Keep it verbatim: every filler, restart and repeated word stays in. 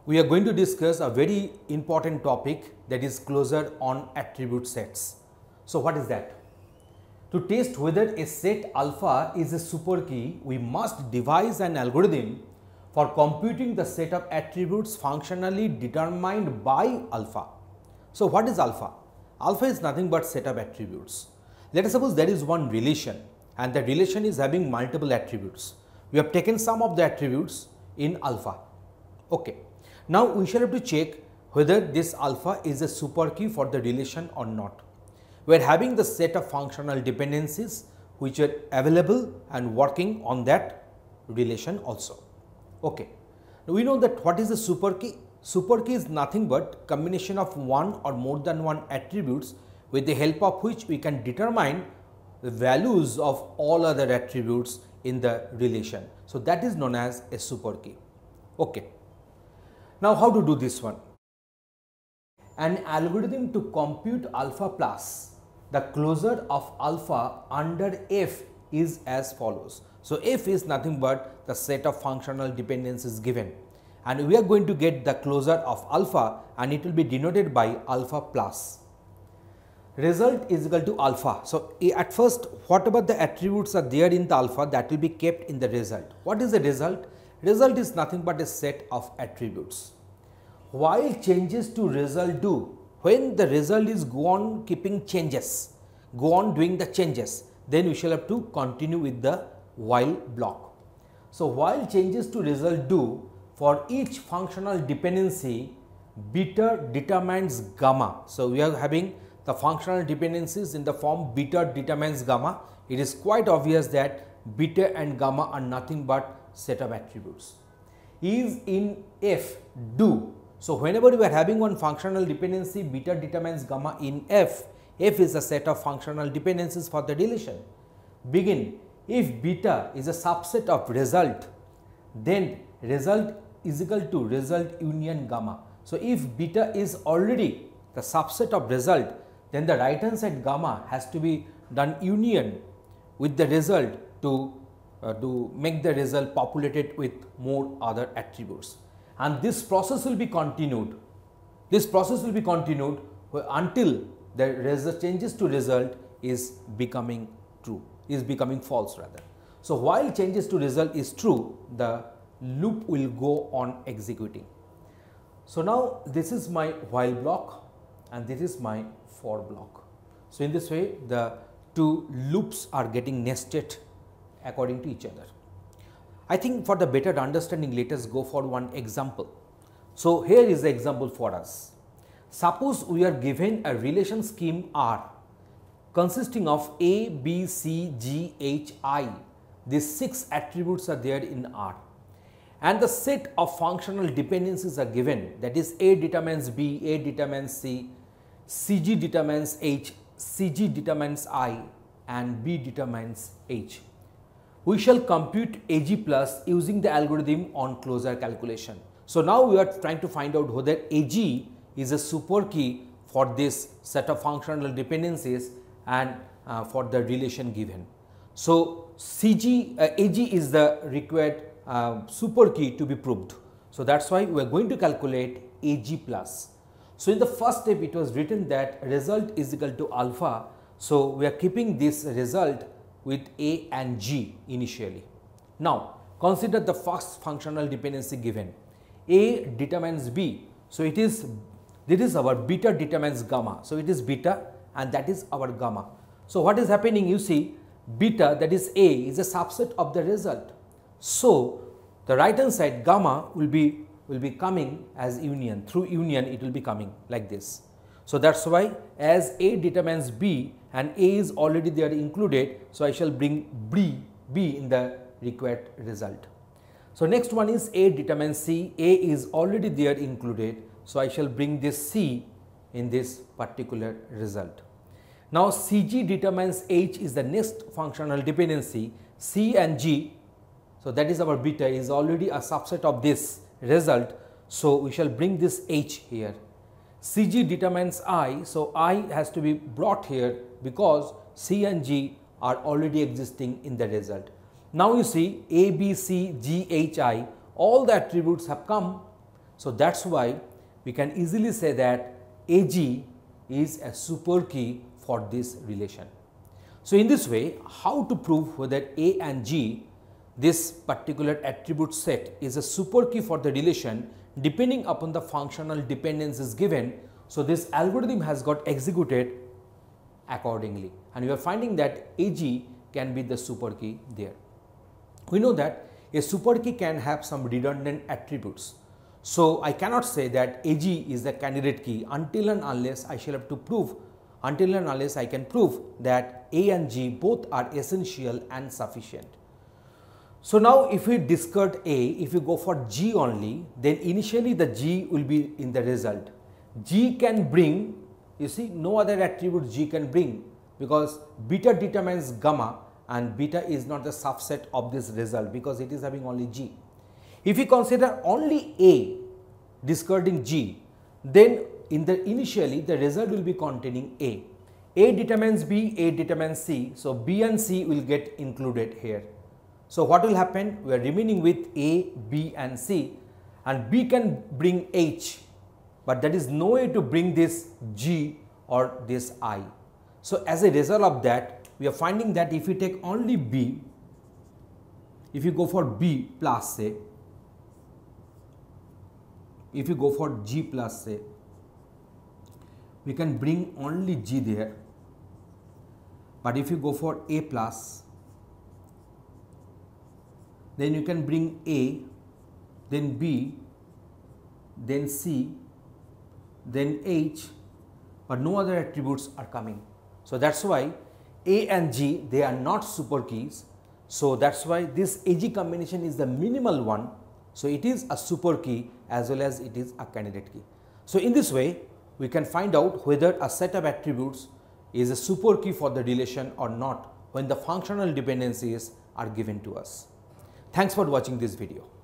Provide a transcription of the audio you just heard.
we are going to discuss a very important topic, that is closure on attribute sets. So what is that? To test whether a set alpha is a super key, we must devise an algorithm for computing the set of attributes functionally determined by alpha. So what is alpha? Alpha is nothing but set of attributes. Let us suppose there is one relation and the relation is having multiple attributes. We have taken some of the attributes in alpha. Okay. Now we shall have to check whether this alpha is a super key for the relation or not. We are having the set of functional dependencies which are available and working on that relation also. Okay. Now we know that what is a super key? Super key is nothing but combination of one or more than one attributes with the help of which we can determine the values of all other attributes in the relation. So that is known as a super key. Okay. Now how to do this one? An algorithm to compute alpha plus the closure of alpha under F is as follows. So F is nothing but the set of functional dependencies given, and we are going to get the closure of alpha and it will be denoted by alpha plus. Result is equal to alpha. So at first whatever the attributes are there in the alpha, that will be kept in the result. What is the result? Result is nothing but a set of attributes. While changes to result do, when the result is go on keeping changes, go on doing the changes, then we shall have to continue with the while block. So while changes to result do, for each functional dependency, beta determines gamma. So we are having the functional dependencies in the form beta determines gamma. It is quite obvious that beta and gamma are nothing but set of attributes. Is in F do. So whenever we are having one functional dependency beta determines gamma in F, F is a set of functional dependencies for the relation. Begin. If beta is a subset of result, then result is equal to result union gamma. So if beta is already the subset of result, then the right hand side gamma has to be done union with the result to uh, to make the result populated with more other attributes, and this process will be continued. This process will be continued until the result changes to result is becoming true, is becoming false rather. So while changes to result is true, the loop will go on executing. So now this is my while block and this is my for block. So in this way the two loops are getting nested according to each other. I think for the better understanding, let us go for one example. So here is the example for us. Suppose we are given a relation scheme R consisting of A, B, C, G, H, I. These six attributes are there in R, and the set of functional dependencies are given, that is A determines B, A determines C, C G determines H, C G determines I, and B determines H. We shall compute A G plus using the algorithm on closure calculation. So now we are trying to find out whether A G is a super key for this set of functional dependencies and uh, for the relation given. So C G, uh, A G is the required uh, super key to be proved. So that's why we are going to calculate A G plus. So in the first step it was written that result is equal to alpha. So we are keeping this result with A and G initially. Now consider the first functional dependency given. A determines B. So it is, this is our beta determines gamma. So it is beta and that is our gamma. So what is happening, you see, beta, that is A, is a subset of the result. So the right hand side gamma will be will be coming as union. Through union it will be coming like this. So that's why as A determines B and A is already there included, so I shall bring B, B in the required result. So next one is A determines C. A is already there included, so I shall bring this C in this particular result. Now C G determines H is the next functional dependency. C and G, so that is our beta, is already a subset of this result, so we shall bring this H here. C G determines I, so I has to be brought here because C and G are already existing in the result. Now you see A, B, C, G, H, I, all the attributes have come. So that's why we can easily say that A G is a super key for this relation. So in this way, how to prove whether A and G, this particular attribute set, is a super key for the relation depending upon the functional dependencies given. So this algorithm has got executed accordingly, and we are finding that A G can be the super key there. We know that a super key can have some redundant attributes. So I cannot say that A G is the candidate key until and unless I shall have to prove, until and unless I can prove that A and G both are essential and sufficient. So now if we discard A, if we go for G only, then initially the G will be in the result. G can bring, you see, no other attribute G can bring, because beta determines gamma and beta is not the subset of this result because it is having only G. If we consider only A discarding G, then in the initially the result will be containing A. A determines B, A determines C, so B and C will get included here. So what will happen? We are remaining with A, B and C, and B can bring H, but that is no way to bring this G or this I. So as a result of that, we are finding that if we take only B, if you go for B plus say, if you go for G plus say, we can bring only G there, but if you go for A plus, then you can bring A, then B, then C, then H, but no other attributes are coming. So that's why A and G, they are not super keys. So that's why this A G combination is the minimal one. So it is a super key as well as it is a candidate key. So in this way, we can find out whether a set of attributes is a super key for the relation or not when the functional dependencies are given to us. Thanks for watching this video.